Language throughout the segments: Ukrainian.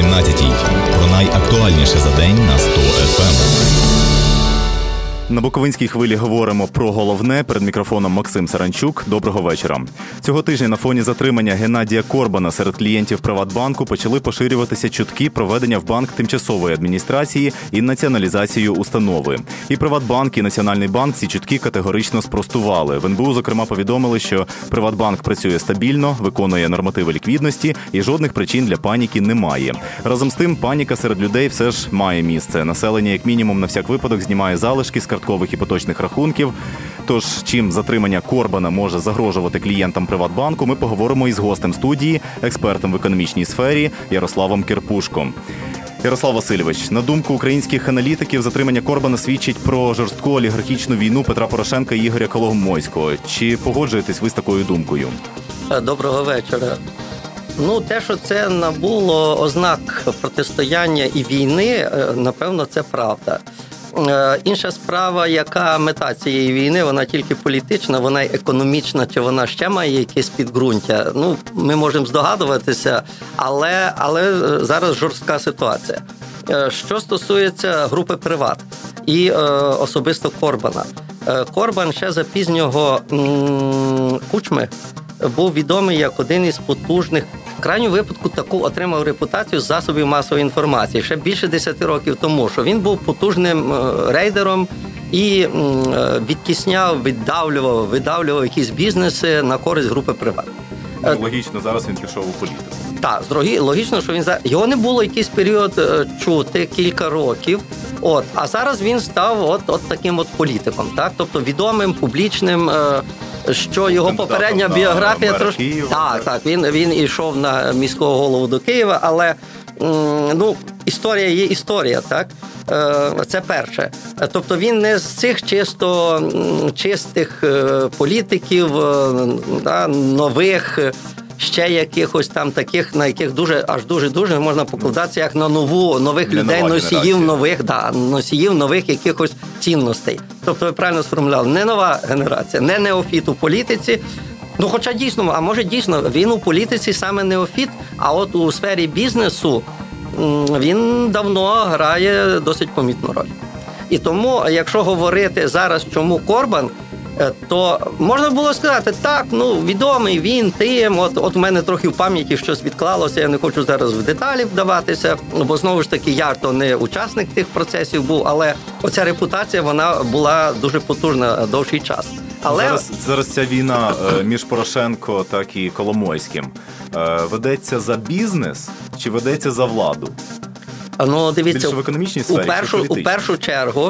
17-й. Про найактуальніше за день на 100 FM. На Буковинській хвилі говоримо про головне. Перед мікрофоном Максим Саранчук. Доброго вечора. Цього тижня на фоні затримання Геннадія Корбана серед клієнтів Приватбанку почали поширюватися чутки про введення в банк тимчасової адміністрації і націоналізацію установи. І Приватбанк, і Національний банк ці чутки категорично спростували. В НБУ, зокрема, повідомили, що Приватбанк працює стабільно, виконує нормативи ліквідності і жодних причин для паніки немає. Разом з тим, паніка серед людей все ж має місце. Населення, як мінімум, на всяк випадок знімає залишки з карткових і поточних рахунків. Тож, чим затримання Корбана може загрожувати клієнтам Приватбанку, ми поговоримо із гостем студії, експертом в економічній сфері Ярославом Кирпушко. Ярослав Васильович, на думку українських аналітиків, затримання Корбана свідчить про жорстку олігархічну війну Петра Порошенка і Ігоря Коломойського. Чи погоджуєтесь ви з такою думкою? Доброго вечора. Те, що це набуло ознак протистояння і війни, напевно, це правда. Інша справа, яка мета цієї війни, вона тільки політична, вона й економічна, чи вона ще має якесь підґрунтя. Ми можемо здогадуватися, але зараз жорстка ситуація. Що стосується групи «Приват» і особисто Корбана. Корбан ще за пізнього Кучми був відомий як один із потужних, в крайньому випадку таку отримав репутацію з засобів масової інформації ще більше 10 років тому, що він був потужним рейдером і відтісняв, видавлював якісь бізнеси на користь групи «Приват». Логічно, зараз він пішов у політику. Так, логічно, що його не було якийсь період чути, кілька років, а зараз він став таким політиком, так? Тобто відомим, публічним, що його попередня біографія трошки... Так, він йшов на міського голову до Києва, але історія є історія, так? Це перше. Тобто він не з цих чистих політиків, нових, ще якихось там таких, на яких дуже можна покладатися, як на нових людей, носіїв нових якихось цінностей. Тобто ви правильно сформулювали, не нова генерація, не неофіт у політиці. Хоча дійсно, а може дійсно, він у політиці саме неофіт, а от у сфері бізнесу він давно грає досить помітну роль. І тому, якщо говорити зараз, чому Корбан, то можна було сказати, так, відомий він тим, от у мене трохи в пам'яті щось відклалося, я не хочу зараз в деталі вдаватися, бо знову ж таки я то не учасник тих процесів був, але оця репутація, вона була дуже потужна довший час. Але зараз ця війна між Порошенко так і Коломойським ведеться за бізнес чи ведеться за владу? Дивіться, більше в економічній сфері, у першу чергу,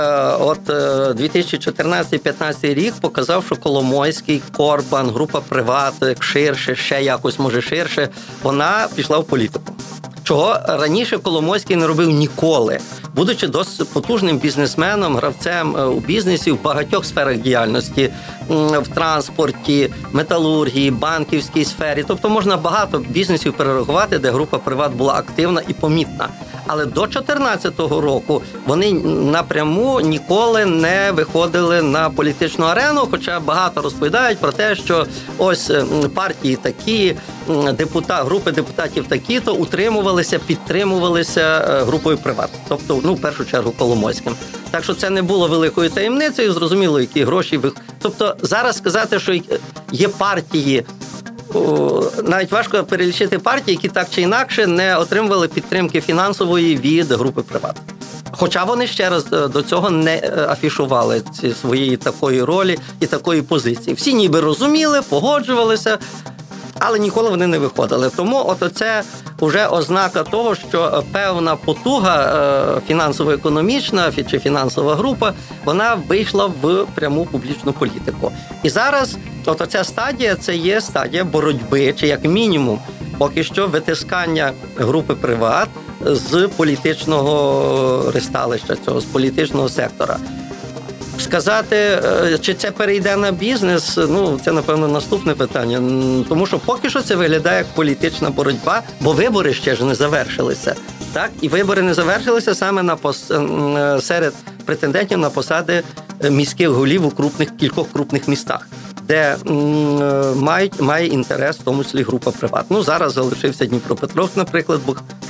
2014-2015 рік показав, що Коломойський, Корбан, група «Приват», ширше, ще якось, може ширше, вона пішла в політику. Чого раніше Коломойський не робив ніколи. Будучи досить потужним бізнесменом, гравцем у бізнесі, в багатьох сферах діяльності, в транспорті, металургії, банківській сфері. Тобто можна багато бізнесів перерахувати, де група «Приват» була активна і помітна. Але до 2014 року вони напряму ніколи не виходили на політичну арену, хоча багато розповідають про те, що ось партії такі, групи депутатів такі-то утримувалися, підтримувалися групою «Приват». Тобто, в першу чергу, Коломойським. Так що це не було великою таємницею, зрозуміло, які гроші. Тобто зараз сказати, що є партії, навіть важко перелічити партії, які так чи інакше не отримували підтримки фінансової від групи «Приват». Хоча вони ще раз до цього не афішували своєї такої ролі і такої позиції. Всі ніби розуміли, погоджувалися, але ніколи вони не виходили. Тому це вже ознака того, що певна потуга фінансово-економічна чи фінансова група, вона вийшла в пряму публічну політику. І зараз ця стадія, це є стадія боротьби, чи як мінімум, поки що витискання групи «Приват» з політичного ристалища цього, з політичного сектора. Сказати, чи це перейде на бізнес, це, напевно, наступне питання. Тому що поки що це виглядає як політична боротьба, бо вибори ще ж не завершилися. Так? І вибори не завершилися саме серед претендентів на посади міських голів у кількох крупних містах, де має інтерес, в тому числі група «Приват». Зараз залишився Дніпропетровськ, наприклад,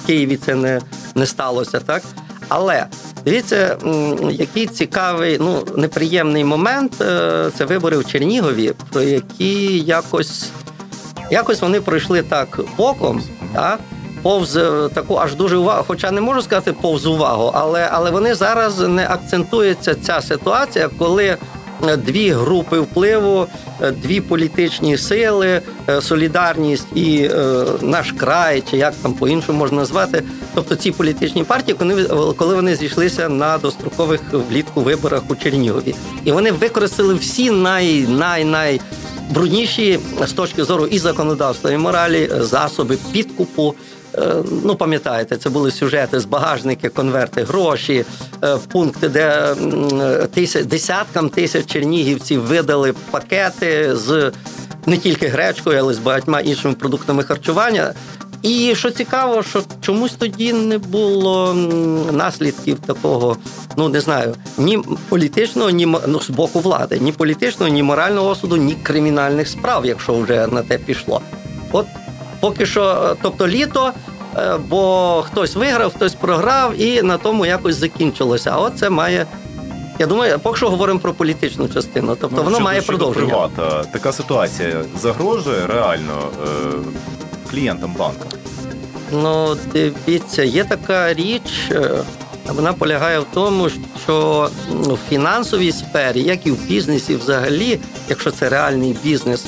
Києві це не сталося, так? Але дивіться, який цікавий, неприємний момент – це вибори в Чернігові, про які якось вони пройшли так боком, так? Повз таку аж дуже увагу, хоча не можу сказати повз увагу, але вони зараз не акцентується ця ситуація, коли дві групи впливу, дві політичні сили, Солідарність і Наш край, чи як там по-іншому можна назвати, тобто ці політичні партії, коли вони зійшлися на дострокових влітку виборах у Чернігові. І вони використали всі найбрудніші з точки зору і законодавства, і моралі засоби підкупу. Пам'ятаєте, це були сюжети з багажники, конверти, гроші, пункти, де десяткам тисяч чернігівців видали пакети з не тільки гречкою, але й з багатьма іншими продуктами харчування. І що цікаво, що чомусь тоді не було наслідків такого, не знаю, ні політичного, ні з боку влади, ні політичного, ні морального осуду, ні кримінальних справ, якщо вже на те пішло. От поки що, тобто літо, бо хтось виграв, хтось програв, і на тому якось закінчилося. А от це має, я думаю, поки що говоримо про політичну частину, тобто воно має продовження. Привата, така ситуація загрожує реально клієнтам банка? Дивіться, є така річ, вона полягає в тому, що в фінансовій сфері, як і в бізнесі взагалі, якщо це реальний бізнес,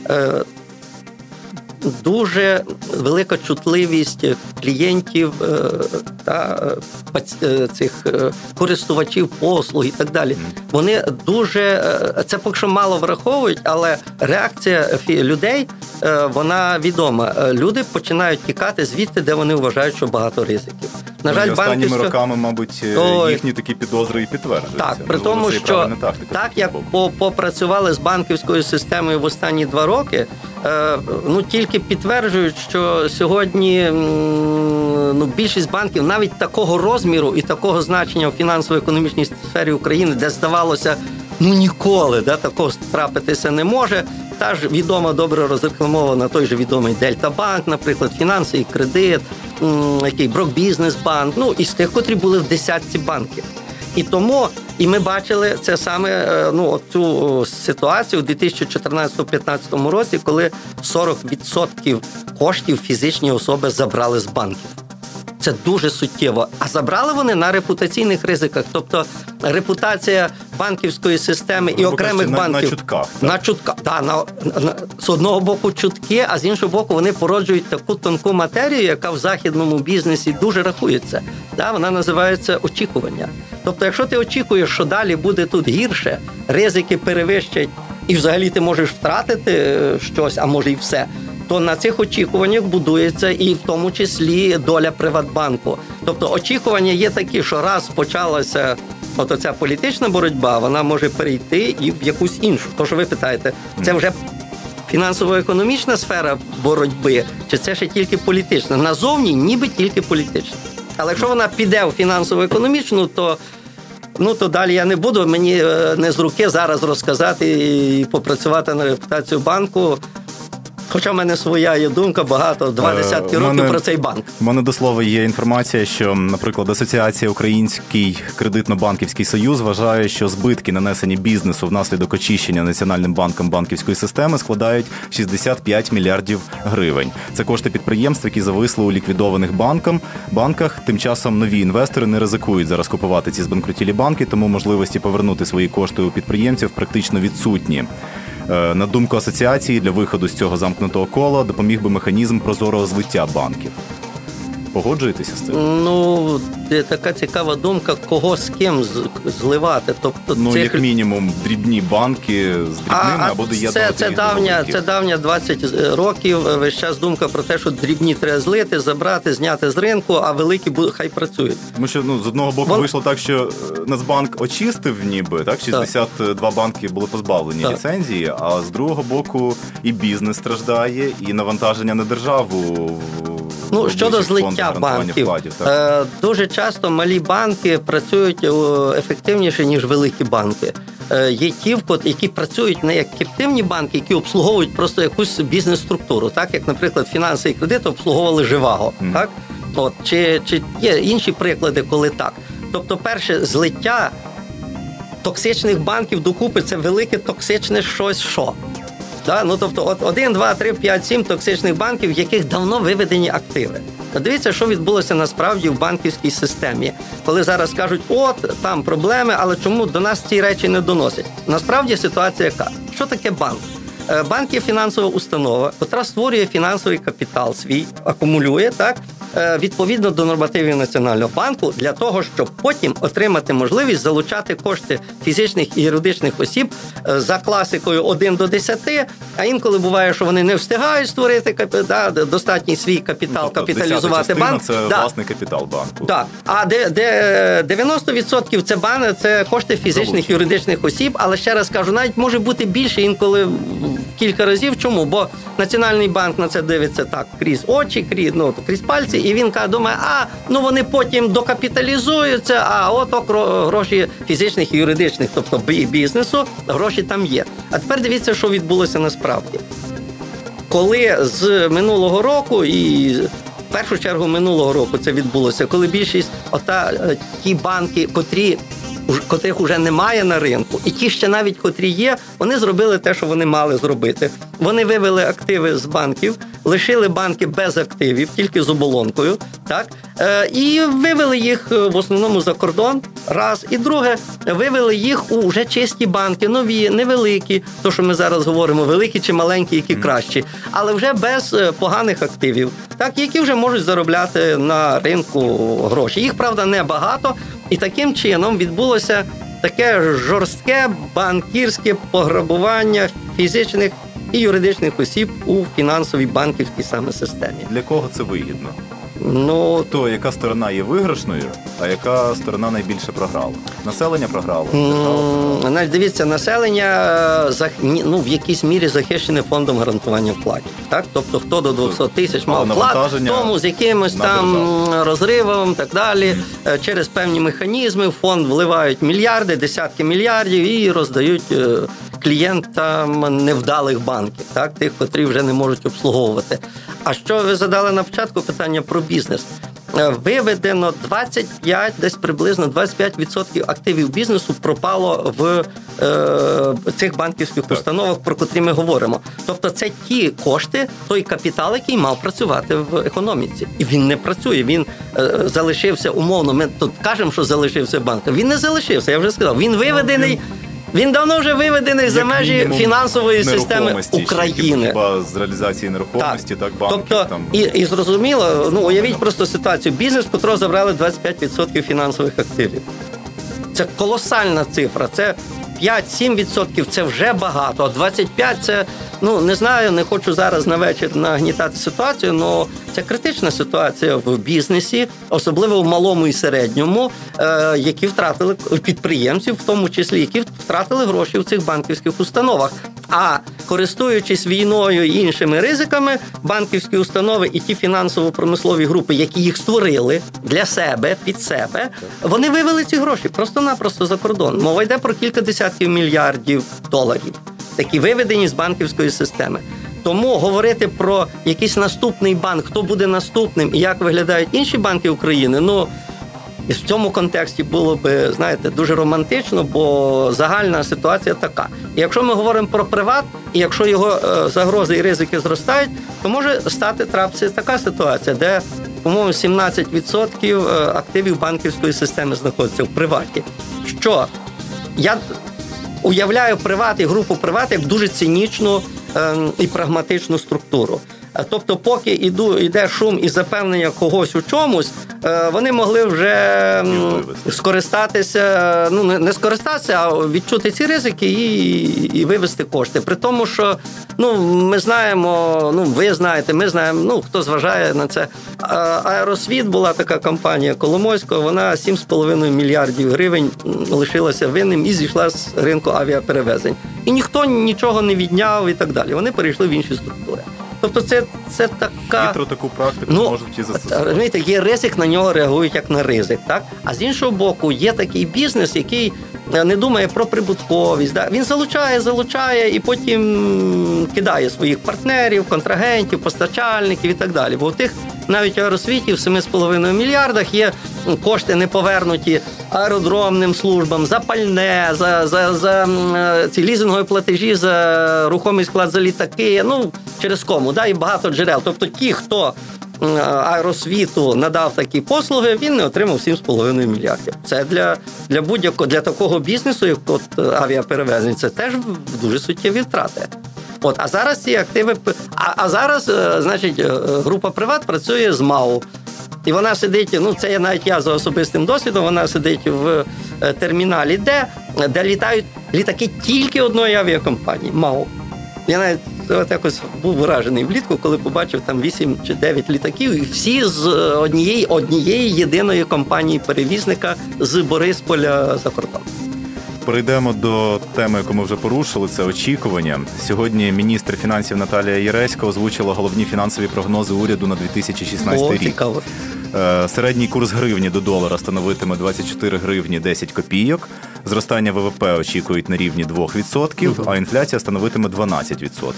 дуже велика чутливість клієнтів та цих користувачів послуг і так далі. Вони дуже, це поки що мало враховують, але реакція людей, вона відома. Люди починають тікати звідти, де вони вважають, що багато ризиків. На жаль, останніми роками, мабуть, їхні такі підозри і підтверджуються. Так, при тому, що так, як попрацювали з банківською системою в останні 2 роки, тільки підтверджують, що сьогодні більшість банків навіть такого розміру і такого значення в фінансово-економічній сфері України, де здавалося, ніколи такого трапитися не може. Та ж відома, добре розрекламована, той же відомий Дельта-банк, наприклад, фінанси і кредит, який Брокбізнес-банк, із тих, котрі були в десятці банків. І тому, і ми бачили це саме, цю ситуацію у 2014-2015 році, коли 40% коштів фізичні особи забрали з банків. Це дуже суттєво. А забрали вони на репутаційних ризиках. Тобто репутація банківської системи і окремих банків... На чутках. На чутках. З одного боку чутки, а з іншого боку вони породжують таку тонку матерію, яка в західному бізнесі дуже рахується. Вона називається очікування. Тобто, якщо ти очікуєш, що далі буде тут гірше, ризики перевищать, і взагалі ти можеш втратити щось, а може і все, то на цих очікуваннях будується і в тому числі доля Приватбанку. Тобто очікування є такі, що раз почалася оця політична боротьба, вона може перейти і в якусь іншу. То, що ви питаєте, це вже фінансово-економічна сфера боротьби, чи це ще тільки політична? Назовні ніби тільки політична. Але якщо вона піде в фінансово-економічну, то далі я не буду, мені не з руки зараз розказати і попрацювати на репутацію банку. Хоча в мене своя є думка, багато, 20 років про цей банк. У мене, до слова, є інформація, що, наприклад, Асоціація Український кредитно-банківський союз вважає, що збитки, нанесені бізнесу внаслідок очищення Національним банком банківської системи, складають 65 мільярдів гривень. Це кошти підприємств, які зависли у ліквідованих банках. Тим часом нові інвестори не ризикують зараз купувати ці збанкрутілі банки, тому можливості повернути свої кошти у підприємців практично відсутні. На думку асоціації, для виходу з цього замкнутого кола допоміг би механізм прозорого злиття банків. Погоджуєтеся з цим? Така цікава думка, кого з ким зливати. Тобто, як мінімум, дрібні банки з дрібними або доєднувати. Це давня 20 років, весь час думка про те, що дрібні треба злити, забрати, зняти з ринку, а великі хай працюють. Тому що, з одного боку вийшло так, що Нацбанк очистив ніби, 62 банки були позбавлені ліцензії, а з другого боку і бізнес страждає, і навантаження на державу. Щодо злиття банків, дуже часто малі банки працюють ефективніше, ніж великі банки. Є ті, які працюють не як кептивні банки, які обслуговують просто якусь бізнес-структуру, так як, наприклад, фінанси і кредити обслуговували Живаго, так? Чи є інші приклади, коли так? Тобто, перше, злиття токсичних банків докупи – це велике токсичне щось, що? Да? Тобто, 1, 2, 3, 5, 7 токсичних банків, в яких давно виведені активи. Дивіться, що відбулося насправді в банківській системі. Коли зараз кажуть, там проблеми, але чому до нас ці речі не доносять? Насправді ситуація яка? Що таке банк? Банк є фінансова установа, яка створює фінансовий капітал свій, акумулює, так, відповідно до нормативів Національного банку, для того, щоб потім отримати можливість залучати кошти фізичних і юридичних осіб за класикою 1 до 10, а інколи буває, що вони не встигають створити достатній свій капітал, капіталізувати банк. Це власний капітал банку. Так. А 90% це кошти фізичних і юридичних осіб, але ще раз кажу, навіть може бути більше, інколи кілька разів. Чому? Бо Національний банк на це дивиться так крізь очі, крізь пальці, і він думає, вони потім докапіталізуються, гроші фізичних і юридичних, тобто бізнесу, гроші там є. А тепер дивіться, що відбулося насправді. Коли з минулого року, і в першу чергу минулого року це відбулося, коли більшість, ті банки, котрих вже немає на ринку, і ті ще навіть, котрі є, вони зробили те, що вони мали зробити. Вони вивели активи з банків, лишили банки без активів, тільки з оболонкою, так? І вивели їх в основному за кордон, раз. І друге, вивели їх у вже чисті банки, нові, невеликі, то, що ми зараз говоримо, великі чи маленькі, які кращі, але вже без поганих активів, так? Які вже можуть заробляти на ринку гроші. Їх, правда, небагато, і таким чином відбулося таке жорстке банкірське пограбування фізичних і юридичних осіб у фінансовій банківській саме системі. Для кого це вигідно? То яка сторона є виграшною, а яка сторона найбільше програла? Населення програло? Дивіться, населення в якійсь мірі захищене фондом гарантування вкладів. Так? Тобто, хто до 200 тисяч мав вклад, тому з якимось там розривом, так далі, через певні механізми в фонд вливають мільярди, десятки мільярдів і роздають клієнтам невдалих банків, так? Тих, котрі вже не можуть обслуговувати. А що ви задали на початку питання про бізнес? Виведено 25% активів бізнесу пропало в цих банківських установах, про котрі ми говоримо. Тобто це ті кошти, той капітал, який мав працювати в економіці. І він не працює, він залишився умовно. Ми тут кажемо, що залишився банк. Він не залишився, я вже сказав. Він виведений. Він давно вже виведений за межі фінансової системи України. Хіба з реалізації нерухомості, так банки. Тобто, там... і зрозуміло, уявіть просто ситуацію. Бізнес, котрого забрали 25% фінансових активів. Це колосальна цифра. Це 5-7% це вже багато, а 25% це, не знаю, не хочу зараз на вечір нагнітати ситуацію, але це критична ситуація в бізнесі, особливо в малому і середньому, які втратили підприємців, в тому числі, які втратили гроші в цих банківських установах. А користуючись війною і іншими ризиками, банківські установи і ті фінансово-промислові групи, які їх створили для себе, під себе, вони вивели ці гроші просто-напросто за кордон. Мова йде про кілька десятків мільярдів доларів, які виведені з банківської системи. Тому говорити про якийсь наступний банк, хто буде наступним і як виглядають інші банки України, і в цьому контексті було б, дуже романтично, бо загальна ситуація така. І якщо ми говоримо про приват, і якщо його загрози і ризики зростають, то може трапитися така ситуація, де, по-моєму, 17% активів банківської системи знаходяться в приваті. Що? Я уявляю приват і групу приват як дуже цинічну і прагматичну структуру. Тобто, поки йде шум і запевнення когось у чомусь, вони могли вже скористатися, не скористатися, а відчути ці ризики і вивести кошти. При тому, що, ми знаємо, ви знаєте, ми знаємо, хто зважає на це. Аеросвіт була така компанія Коломойського, вона 7,5 мільярдів гривень лишилася винним і зійшла з ринку авіаперевезень. І ніхто нічого не відняв і так далі. Вони перейшли в інші структури. Тобто це така... Хитро таку практику можуть і застосувати. Розумієте, є ризик, на нього реагують як на ризик, так? А з іншого боку, є такий бізнес, який не думає про прибутковість. Да? Він залучає і потім кидає своїх партнерів, контрагентів, постачальників і так далі. Бо у тих навіть в аеросвіті в 7,5 мільярдах є кошти не повернуті аеродромним службам, за пальне, за ці лізингові платежі, за рухомий склад за літаки, через кому, і багато джерел. Тобто ті, хто аеросвіту надав такі послуги, він не отримав 7,5 мільярдів. Це для такого бізнесу, як авіаперевезень, це теж дуже суттєві втрати. А зараз ці активи... А зараз, група «Приват» працює з МАУ. І вона сидить, це навіть я за особистим досвідом, вона сидить в терміналі, де літають літаки тільки одної авіакомпанії – МАУ. Я навіть якось був вражений влітку, коли побачив там 8 чи 9 літаків, і всі з однієї єдиної компанії-перевізника з Борисполя за кордон. Перейдемо до теми, яку ми вже порушили, це очікування. Сьогодні міністр фінансів Наталія Яресько озвучила головні фінансові прогнози уряду на 2016 рік. Цікаво. Середній курс гривні до долара становитиме 24 гривні 10 копійок. Зростання ВВП очікують на рівні 2%, а інфляція становитиме 12%.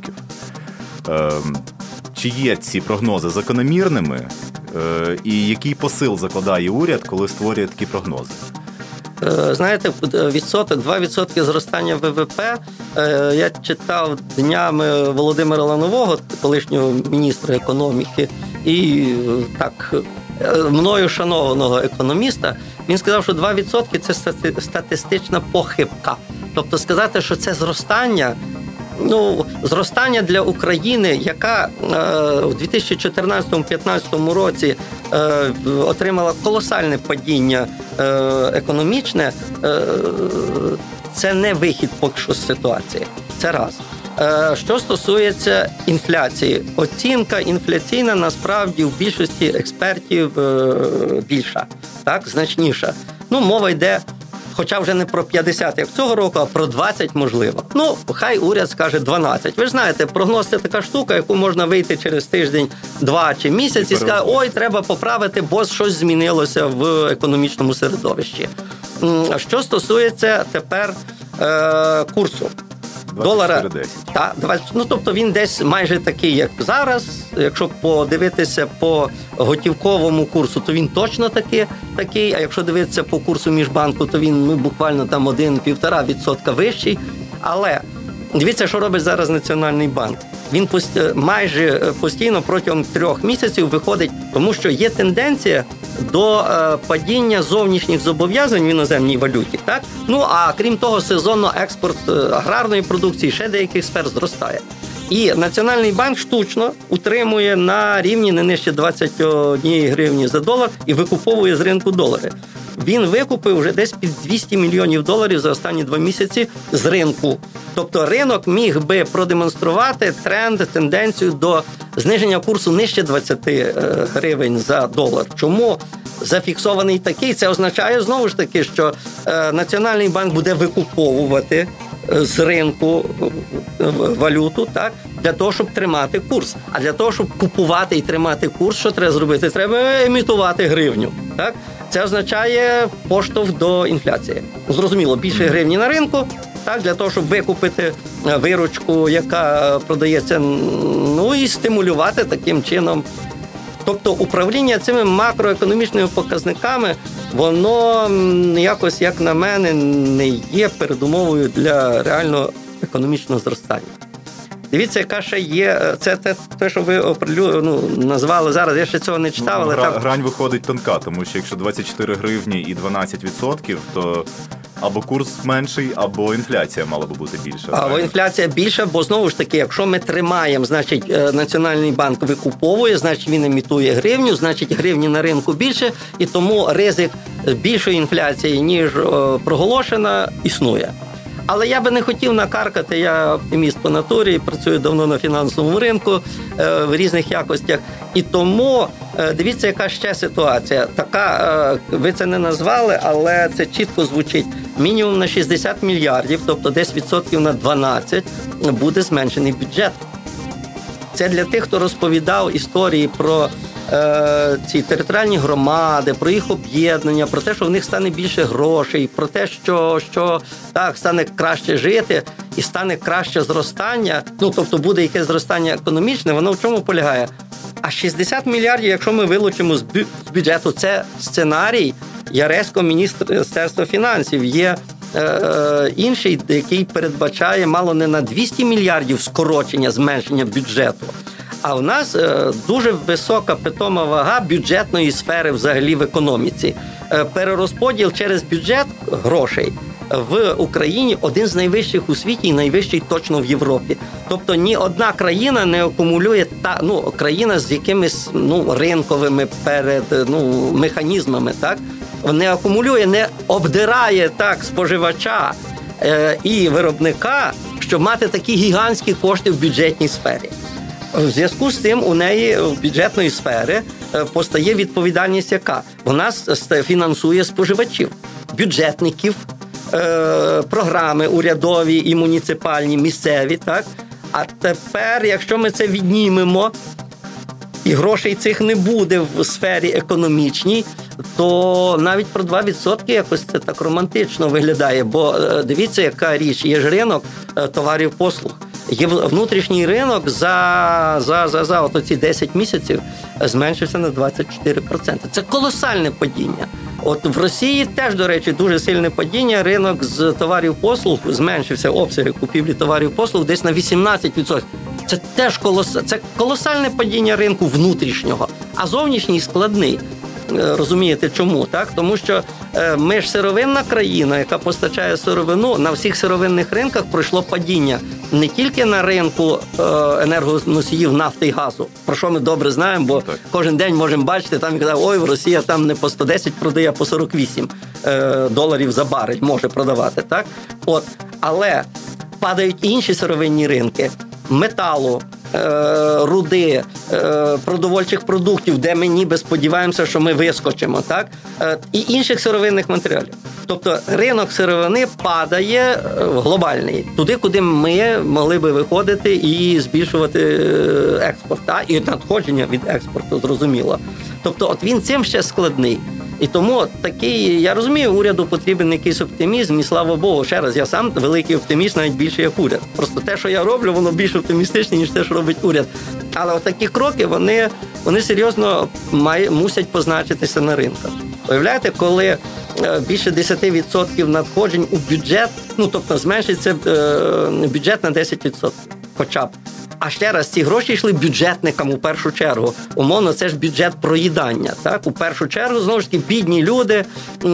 Чи є ці прогнози закономірними? І який посил закладає уряд, коли створює такі прогнози? Знаєте, 2% зростання ВВП. Я читав днями Володимира Ланового, колишнього міністра економіки, і так, мною шанованого економіста. Він сказав, що 2% – це статистична похибка. Тобто сказати, що це зростання для України, яка у 2014-2015 році отримала колосальне падіння економічне, це не вихід поки що з ситуації. Це раз. Що стосується інфляції, оцінка інфляційна насправді в більшості експертів більша, так, значніша. Мова йде, хоча вже не про 50, як цього року, а про 20 можливо. Хай уряд скаже 12. Ви ж знаєте, прогноз – це така штука, яку можна вийти через тиждень, 2 чи місяць і сказати, ой, треба поправити, бо щось змінилося в економічному середовищі. Що стосується тепер курсу. Долара, тобто він десь майже такий, як зараз. Якщо подивитися по готівковому курсу, то він точно такий, а якщо дивитися по курсу міжбанку, то він буквально там 1-1,5% вищий. Але дивіться, що робить зараз Національний банк. Він майже постійно протягом 3 місяців виходить, тому що є тенденція до падіння зовнішніх зобов'язань в іноземній валюті. Так? А крім того, сезонно експорт аграрної продукції, ще деяких сфер зростає. І Національний банк штучно утримує на рівні не нижче 21 гривні за долар і викуповує з ринку долари. Він викупив вже десь під 200 мільйонів доларів за останні 2 місяці з ринку. Тобто ринок міг би продемонструвати тенденцію до зниження курсу нижче 20 гривень за долар. Чому зафіксований такий? Це означає, знову ж таки, що Національний банк буде викуповувати з ринку валюту, так, для того, щоб тримати курс. А для того, щоб купувати і тримати курс, що треба зробити? Треба емітувати гривню. Так? Це означає поштовх до інфляції. Зрозуміло, більше гривні на ринку, так, для того, щоб викупити виручку, яка продається, і стимулювати таким чином. Тобто управління цими макроекономічними показниками, воно якось, як на мене, не є передумовою для реального економічного зростання. Дивіться, яка ще є, це те, що ви назвали зараз, я ще цього не читав, але там... Грань виходить тонка, тому що якщо 24 гривні і 12%, то або курс менший, або інфляція мала би бути більша. Або інфляція більша, бо знову ж таки, якщо ми тримаємо, значить Національний банк викуповує, значить він емітує гривню, значить гривні на ринку більше, і тому ризик більшої інфляції, ніж проголошена, існує. Але я би не хотів накаркати, я оптиміст по натурі, працюю давно на фінансовому ринку в різних якостях. І тому, дивіться, яка ще ситуація. Така, ви це не назвали, але це чітко звучить. Мінімум на 60 мільярдів, тобто десь відсотків на 12, буде зменшений бюджет. Це для тих, хто розповідав історії про ці територіальні громади, про їх об'єднання, про те, що в них стане більше грошей, про те, що так, стане краще жити і стане краще зростання, тобто буде якесь зростання економічне, воно в чому полягає? А 60 мільярдів, якщо ми вилучимо з бюджету, це сценарій Яресько, Міністерства фінансів. Є інший, який передбачає мало не на 200 мільярдів скорочення, зменшення бюджету. А в нас дуже висока питома вага бюджетної сфери взагалі в економіці. Перерозподіл через бюджет грошей в Україні один з найвищих у світі і найвищий точно в Європі. Тобто ні одна країна не акумулює країна з якимись ринковими механізмами, так? Не акумулює, не обдирає так споживача і виробника, щоб мати такі гігантські кошти в бюджетній сфері. В зв'язку з цим у неї в бюджетної сфери постає відповідальність яка? Вона фінансує споживачів, бюджетників, програми урядові і муніципальні, місцеві, так? А тепер, якщо ми це віднімемо, і грошей цих не буде в сфері економічній, то навіть про 2% якось це так романтично виглядає. Бо дивіться, яка річ, є ж ринок товарів-послуг. Є внутрішній ринок за оці 10 місяців зменшився на 24%. Це колосальне падіння. От в Росії теж, до речі, дуже сильне падіння. Ринок з товарів-послуг зменшився, обсяги купівлі товарів-послуг десь на 18%. Це теж колосальне падіння ринку внутрішнього, а зовнішній складний. Розумієте, чому? Так? Тому що ми ж сировинна країна, яка постачає сировину, на всіх сировинних ринках пройшло падіння. Не тільки на ринку енергоносіїв нафти і газу, про що ми добре знаємо, бо кожен день можемо бачити, там казав, Росія там не по 110 продає, а по 48 доларів за барель може продавати. Так? Але падають інші сировинні ринки металу, руди, продовольчих продуктів, де ми ніби сподіваємося, що ми вискочимо, так? І інших сировинних матеріалів. Тобто ринок сировини падає глобальний, туди, куди ми могли би виходити і збільшувати експорт, і надходження від експорту, зрозуміло. Тобто він цим ще складний. І тому такий, я розумію, уряду потрібен якийсь оптимізм, і слава Богу, ще раз, я сам великий оптиміст, навіть більше як уряд. Просто те, що я роблю, воно більш оптимістичне, ніж те, що робить уряд. Але такі кроки, вони серйозно мусять позначитися на ринках. Уявляєте, коли більше 10% надходжень у бюджет, тобто зменшиться бюджет на 10%, хоча б. А ще раз, ці гроші йшли бюджетникам у першу чергу. Умовно, це ж бюджет проїдання. Так? У першу чергу, знову ж таки, бідні люди,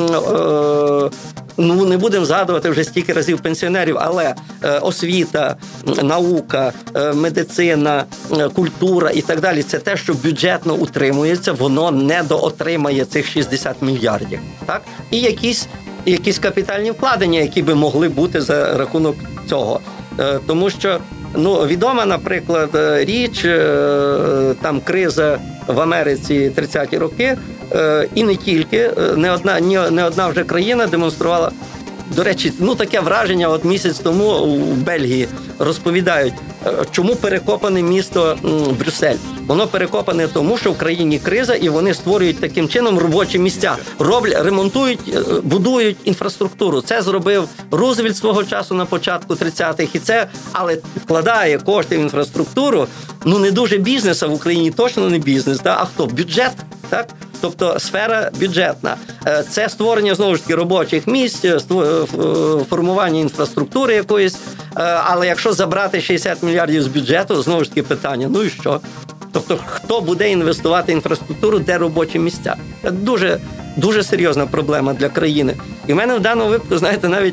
не будемо згадувати вже стільки разів пенсіонерів, але освіта, наука, медицина, культура і так далі, це те, що бюджетно утримується, воно не доотримає цих 60 мільярдів. Так? І якісь капітальні вкладення, які би могли бути за рахунок цього. Тому що відома, наприклад, річ, там криза в Америці 30-ті роки, і не тільки, не одна вже країна демонструвала, до речі, таке враження, місяць тому в Бельгії розповідають, чому перекопане місто Брюссель. Воно перекопане тому, що в країні криза, і вони створюють таким чином робочі місця. Ремонтують, будують інфраструктуру. Це зробив Рузвельт свого часу на початку 30-х. Але вкладає кошти в інфраструктуру, не дуже бізнес, а в Україні точно не бізнес. А хто? Бюджет, так? Тобто сфера бюджетна. Це створення, знову ж таки, робочих місць, формування інфраструктури якоїсь. Але якщо забрати 60 мільярдів з бюджету, знову ж таки питання, і що? Тобто, хто буде інвестувати в інфраструктуру, де робочі місця? Це дуже, дуже серйозна проблема для країни. І в мене в даному випадку, знаєте, навіть,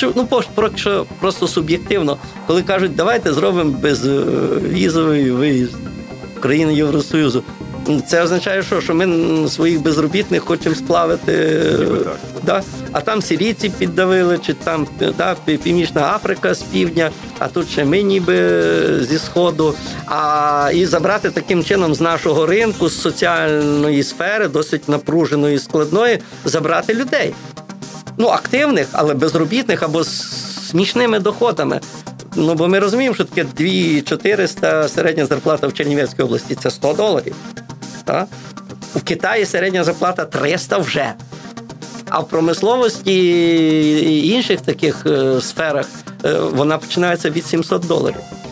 просто суб'єктивно, коли кажуть, давайте зробимо безвізовий виїзд в країни Євросоюзу. Це означає, що ми своїх безробітних хочемо сплавити, да? А там сирійці піддавили, чи там Північна Африка з півдня, а тут ще ми ніби зі сходу. І забрати таким чином з нашого ринку, з соціальної сфери, досить напруженої, складної, забрати людей. Активних, але безробітних або з смішними доходами. Бо ми розуміємо, що таке 2400 середня зарплата в Чернівецькій області – це $100. Так? У Китаї середня зарплата 300 вже. А в промисловості і інших таких сферах вона починається від $700.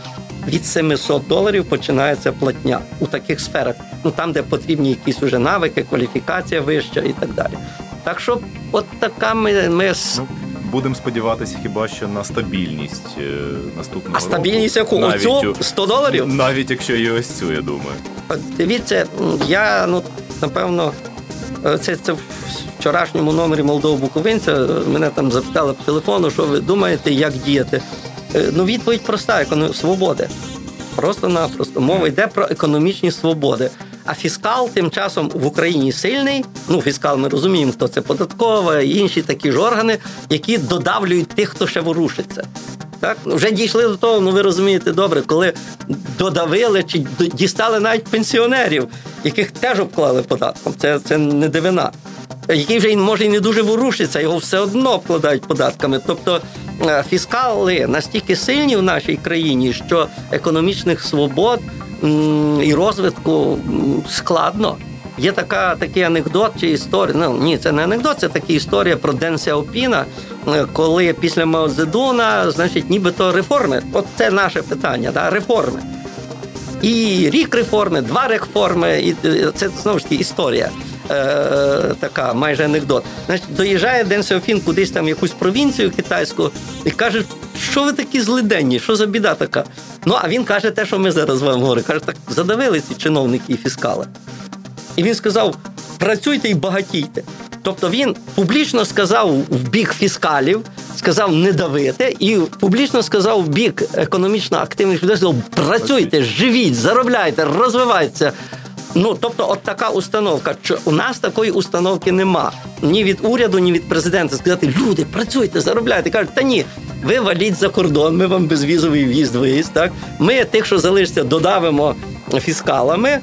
від $700 починається платня у таких сферах. Ну, там, де потрібні якісь уже навики, кваліфікація вища і так далі. Так що, от така ми... Будемо сподіватися хіба що на стабільність наступного року. А стабільність яку? Оцю? $100? Навіть якщо і ось цю, я думаю. Дивіться, я, напевно, це в вчорашньому номері «Молодого буковинця» мене там запитали по телефону, що ви думаєте, як діяти. Відповідь проста – свободи. Просто-напросто. Мова йде про економічні свободи. А фіскал тим часом в Україні сильний. Фіскал, ми розуміємо, хто це, податкова і інші такі ж органи, які додавлюють тих, хто ще ворушиться. Так? Вже дійшли до того, ви розумієте добре, коли додавили чи дістали навіть пенсіонерів, яких теж обклали податком. Це не дивина. Який вже, може, і не дуже ворушиться, його все одно обкладають податками. Тобто фіскали настільки сильні в нашій країні, що економічних свобод і розвитку складно. Є такий анекдот чи історія, ні, це не анекдот, це така історія про Ден Сяопіна, коли після Мао Цзедуна, нібито реформи. От це наше питання, реформи. І рік реформи, 2 реформи, і це, знову ж таки, історія. Така, майже анекдот. Доїжджає Ден Сяопін кудись там в якусь провінцію китайську і каже, що ви такі злиденні, що за біда така? А він каже те, що ми зараз вам говоримо. Каже, так задавили ці чиновники і фіскали. І він сказав, працюйте і багатійте. Тобто він публічно сказав в бік фіскалів, сказав не давити, і публічно сказав в бік економічно активних людей, сказав, працюйте, живіть, заробляйте, розвивайтеся. Тобто, от така установка. У нас такої установки нема. Ні від уряду, ні від президента. Сказати, люди, працюйте, заробляйте. Кажуть, та ні, ви валіть за кордон, ми вам безвізовий в'їзд-виїзд. Так? Ми тих, що залишиться, додавимо фіскалами.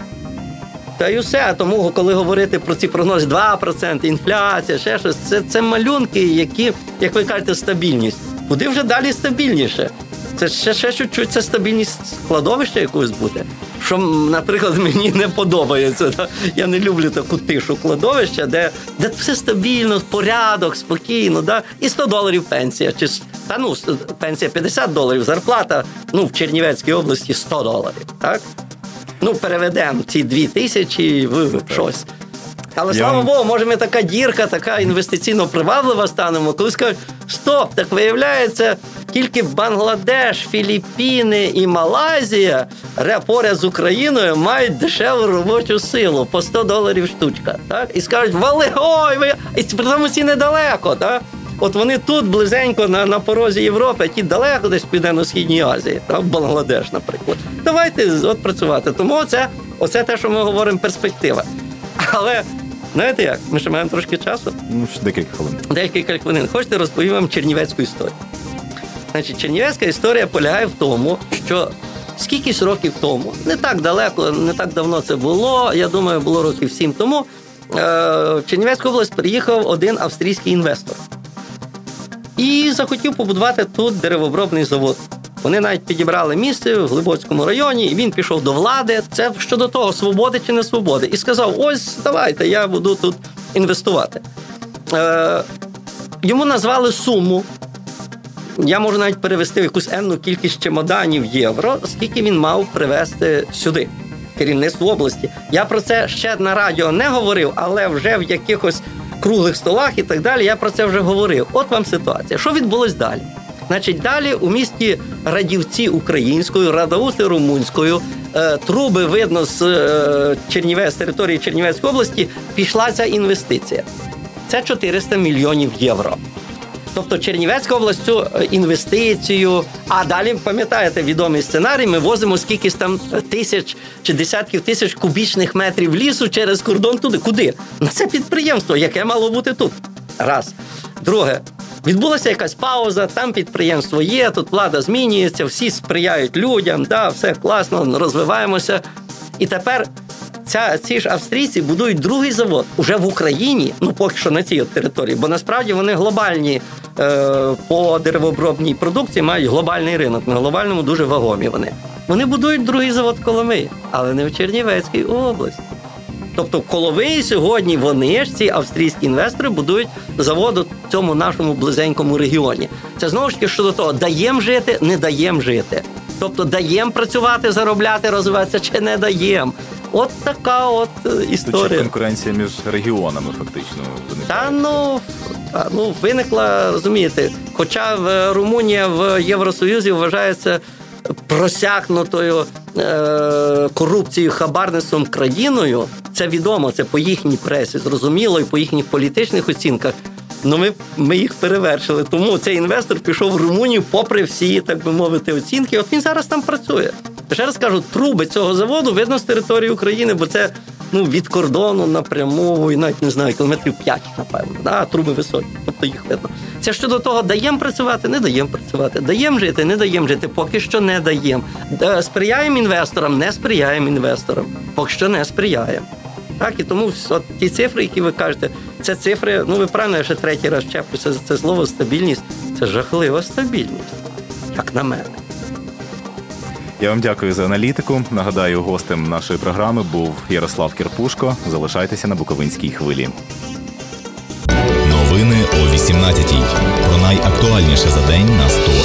Та й усе. Тому, коли говорити про ці прогнози, 2%, інфляція, ще щось, це малюнки, які, як ви кажете, стабільність. Куди вже далі стабільніше? Це ще чуть-чуть, це стабільність складовища якогось буде. Що, наприклад, мені не подобається. Я не люблю таку тишу кладовища, де все стабільно, порядок, спокійно, і $100 пенсія. Пенсія $50, зарплата, в Чернівецькій області $100, так? Переведемо ці 2000 в щось. Але, слава Богу, може ми така дірка, така інвестиційно приваблива станемо, коли скажуть, стоп, так виявляється, тільки Бангладеш, Філіппіни і Малайзія поряд з Україною мають дешеву робочу силу по $100 штучка. Так? І скажуть, і при тому ці недалеко. Так? От вони тут близенько на порозі Європи, а ті далеко десь в Південно-Східній Азії, так? Бангладеш, наприклад. Давайте працювати. Тому оце те, що ми говоримо, перспектива. Але, знаєте як, ми ще маємо трошки часу. Декілька хвилин. Хочете, розповім вам чернівецьку історію. Чернівецька історія полягає в тому, що скількись років тому, не так далеко, не так давно це було, я думаю, було років 7 тому, в Чернівецьку область приїхав один австрійський інвестор. І захотів побудувати тут деревообробний завод. Вони навіть підібрали місце в Глибоцькому районі, і він пішов до влади. Це щодо того, свободи чи не свободи. І сказав, ось, давайте, я буду тут інвестувати. Йому назвали суму. Я можу навіть перевести в якусь енну кількість чемоданів євро, скільки він мав привезти сюди, керівництво області. Я про це ще на радіо не говорив, але вже в якихось круглих столах і так далі я про це вже говорив. От вам ситуація. Що відбулось далі? Далі у місті Радівці українською, Радоусти румунською, труби видно з території Чернівецької області, пішла ця інвестиція. Це 400 мільйонів євро. Тобто Чернівецька область цю інвестицію, а далі, пам'ятаєте, відомий сценарій, ми возимо скількись там тисяч чи десятків тисяч кубічних метрів лісу через кордон туди. Куди? На це підприємство, яке мало бути тут. Раз. Друге. Відбулася якась пауза, там підприємство є, тут влада змінюється, всі сприяють людям, все класно, розвиваємося. І тепер ці ж австрійці будують другий завод уже в Україні, поки що на цій території, бо насправді вони глобальні по деревообробній продукції, мають глобальний ринок, на глобальному дуже вагомі вони. Вони будують другий завод в Коломиї, але не в Чернівецькій області. Тобто в Коломиї сьогодні вони ж, ці австрійські інвестори, будують завод у цьому нашому близенькому регіоні. Це знову ж таки щодо того, даємо жити, не даємо жити. Тобто даємо працювати, заробляти, розвиватися чи не даємо. От така от історія. Тут ще конкуренція між регіонами фактично виникає. Виникла, розумієте, хоча Румунія в Євросоюзі вважається просякнутою корупцією, хабарництвом країною, це відомо, це по їхній пресі, зрозуміло, і по їхніх політичних оцінках. Ми їх перевершили. Тому цей інвестор пішов в Румунію попри всі, так би мовити, оцінки. От він зараз там працює. Ще раз кажу, труби цього заводу видно з території України, бо це від кордону напряму, і навіть не знаю, кілометрів 5, напевно. Труби високі, тобто їх видно. Це щодо того, даємо працювати, не даємо працювати. Даємо жити, не даємо жити, поки що не даємо. Сприяємо інвесторам, не сприяємо інвесторам. Поки що не сприяємо. Так, і тому от ті цифри, які ви кажете, це цифри, ви правильно, я ще третій раз чеплюся за це слово стабільність. Це жахлива стабільність, як на мене. Я вам дякую за аналітику. Нагадаю, гостем нашої програми був Ярослав Кірпушко. Залишайтеся на Буковинській хвилі. Новини о 18-й. Про найактуальніше за день на 100